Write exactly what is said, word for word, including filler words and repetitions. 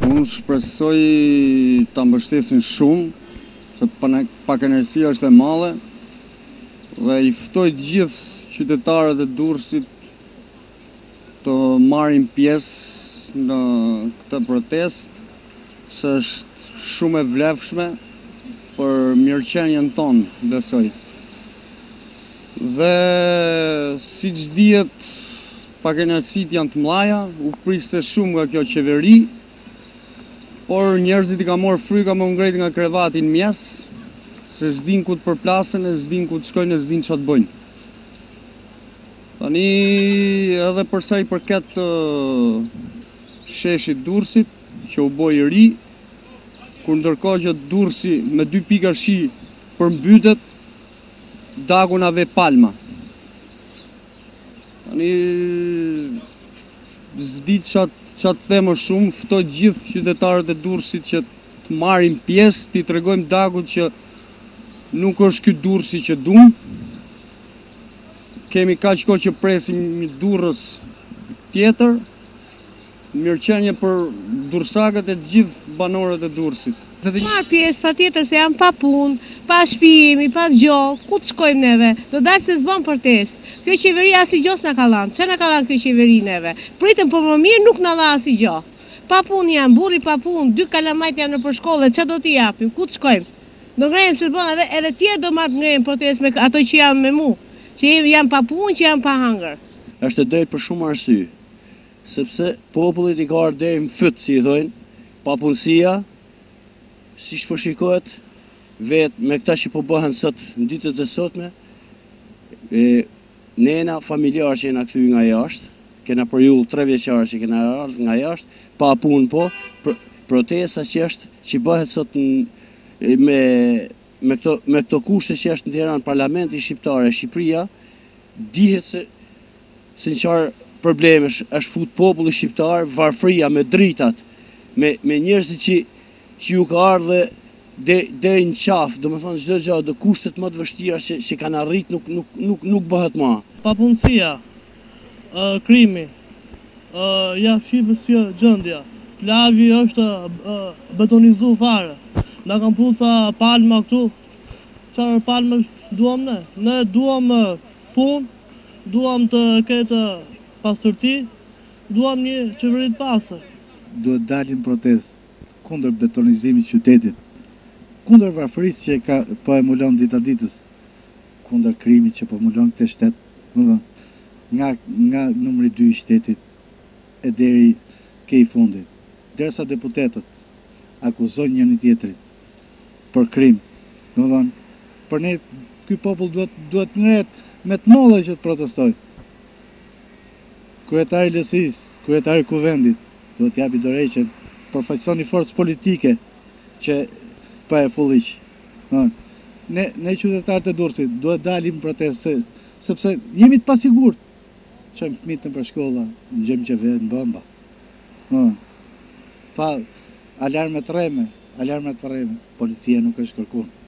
Unë shpresoj ta mbështesin shumë, se pak energjia është e madhe, dhe i ftoj gjithë qytetarët e Durrësit të marrin pjesë në këtë protestë, se është shumë e vlefshme për mirëqenien tonë, besoj. Dhe siç dihet, pak energjitë janë të mëdha, u priste shumë nga kjo qeveri, por njerëzit i ka marrë fryka më ngrejt nga krevati në mes, se s'din ku të përplasen, e s'din ku të shkojnë, e s'din ç'a të bëjnë. Tani edhe përsa i përket të sheshit Durrësit, që u bë i ri, kur ndërkohë që Durrësi me dy pika shi përmbytet, dagu na ve palma. Tani s'di ç'a Qa të themë shumë, ftoj gjithë qytetarët e Durrësit që të marrin pjesë, t'i tregojmë dagut që nuk është ky Durrësi që duam. Kemi kaq kohë që presim një Durrës tjetër, mirëqenie për durrësakët e të gjithë banorët e Durrësit. Marr pjesë patjetër se jam pa punë, pa shtëpi, pa gjë, ku të shkojmë neve? Do dalë se s'bën protestë. Kjo qeveri asgjë s'na ka dhënë. Ç'a na ka dhënë kjo qeveri neve? Pritëm për më mirë, nuk na dha asgjë. Pa punë jam, burri pa punë, dy kalamajt janë nëpër shkollë, ç'a do t'i japim? Ku të shkojmë? Do ngrehem se bën edhe edhe tjerë do marr ngrehem protestë me ato që janë me mua, që janë pa punë, që janë pa hangër. Është e drejtë për shumë arsye, sepse popullit i ka ardhur deri në fyt, si i thonë, papunësia, si shpërshikohet vetë me këta që po bëhen sot në ditët e sotme, e, nena familjar që jena kthy nga jashtë, kena përjull tre vjeqare që kena ardhur nga jashtë, pa punë po, pr protesta që është që bëhet sot në, me, me, këto, me këto kushte që është në Tiranë, Parlamenti Shqiptar e Shqipëria, dihet se se në qarë problemesh është fut populli shqiptar, varfëria me dritat, me, me njerëzit që që ju ka ardhe deri në qafë, do me thonë çdo gjë, do kushtet më të vështira që, që kanë arrit nuk, nuk, nuk, nuk bëhet më. Papunësia, uh, krimi, uh, ja shqipe si gjendja, plazhi është uh, betonizu fare, na kanë pru ca palma këtu, çfarë palma duam ne? Ne duam uh, punë, duam të ketë pastërti, duam një qeveri të pastër. Duhet dalin protestë kundër betonizimit qytetit, kundër varfërisë që ka po e mulon dita ditës, kundër krimit që po mulon këtë shtet, nga, nga numri dy i shtetit e deri ke i fundit. Derisa deputetët akuzojnë njëri tjetrin për krim, domethënë, për ne ky popull duhet duhet ngrehet me të mollë që të protestojë. Kryetari i L S I-s, kryetari i Kuvendit, duhet t'japi dorëheqjen, përfaqëson një forcë politike që pa e fulliq. Ne, ne qytetarët e Durrësit duhet dalim protestë, sepse jemi të pasigurt. Çojmë fëmijët nëpër shkolla, ngjëm që vetë në bomba. Pa alarmet rreme, alarmet rreme, policia nuk është kërkuar.